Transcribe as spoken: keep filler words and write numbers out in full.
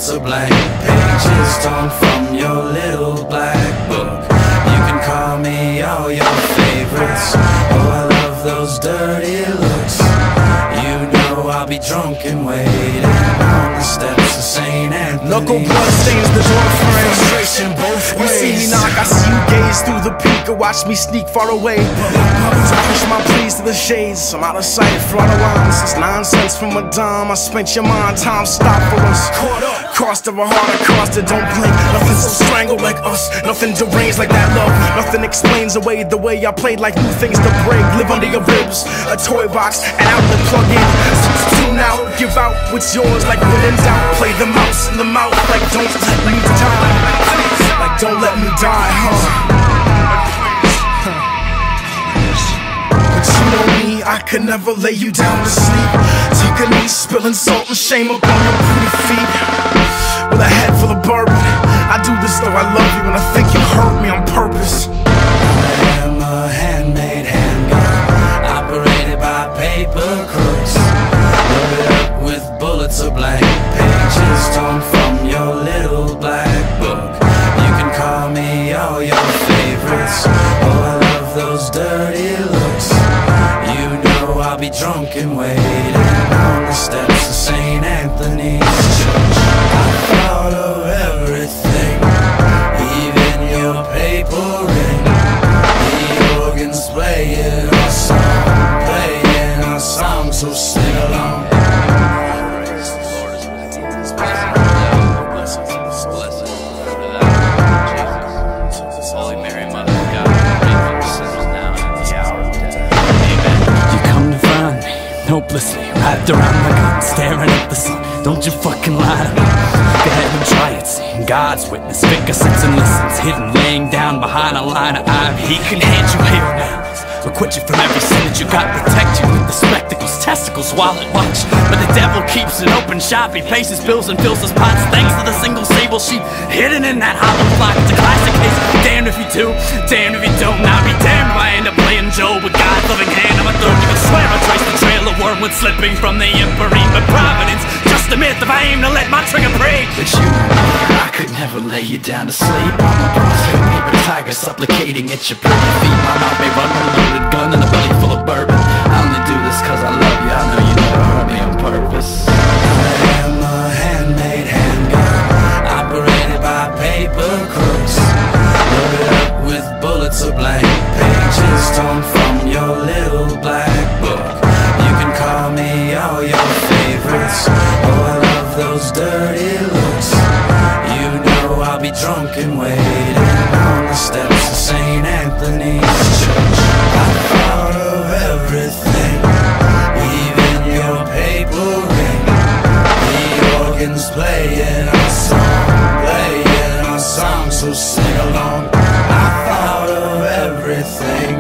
bullets are blank pages torn from your little black book. You can call me all your favorites. Oh, I love those dirty looks. You know I'll be drunk and waiting on the steps of Saint Anthony. Knuckle blood stains the door frame. Frustration both ways. You see me knock, I see you gaze through the peak, or watch me sneak far away. To push my pleas to the shades, I'm out of sight, flood of lines. It's nonsense from a dime. I spent your mind, time stopped for us. Caught up, crossed of a heart, I crossed it, don't blink. Nothing so strangled like us, nothing deranged like that love. Nothing explains away the way I played like new things to break. Live under your ribs, a toy box, an outlet plug in. Tune out, give out what's yours like when in doubt. Play the mouse in the mouth like don't let me die. Like don't let me die, huh? But you know me, I could never lay you down to sleep. Take a knee, spilling salt and shame upon your pretty feet. With a head full of bourbon, I do this though I love you and I think you hurt me on purpose. I am a handmade handgun, operated by paper crooks. Loaded up with bullets or blank pages torn from your little black book. You can call me all your favorites. Oh, I love those dirty looks. You know I'll be drunk and waiting on the steps of Saint Anthony's Church. I thought of everything, even your paper ring. The organs playing our song, playing our song, so sing along. Hopelessly wrapped around my gun, staring at the sun. Don't you fucking lie to me. Go ahead and try it, see. God's witness, Vicar sits and listens, hidden, laying down behind a line of ivy. He can hand you hero now, or quit you from every sin that you got. Protect you with the spectacles, testicles, wallet, watch. But the devil keeps an open shop. He pays his bills and fills his pots, thanks to the single sable sheep hidden in that hollow flock. It's a classic case. Damned if you do, damned if you don't. I'll be damned if I end up playing Job with God's loving hand on my throat. You can swear I traced the trail of wormwood slipping from the empyrean, but providence just a myth if I aim to let my trigger break. But you, I could never lay you down to sleep. I'm a prostrate paper tiger supplicating at your pretty feet. My mouth may run with a loaded gun and a belly full of bourbon. I only do this cause I love you. I know you never hurt me on purpose. I am a handmade handgun, operated by paper crooks. Loaded up with bullets or blank pages torn from your little black book. You can call me all your favorites. Oh, I love those dirty looks. You know I'll be drunk and waiting on the steps of Saint Anthony's Church. I thought of everything, even your paper ring. The organs playing our song, playing our song, so sing along. I thought of everything.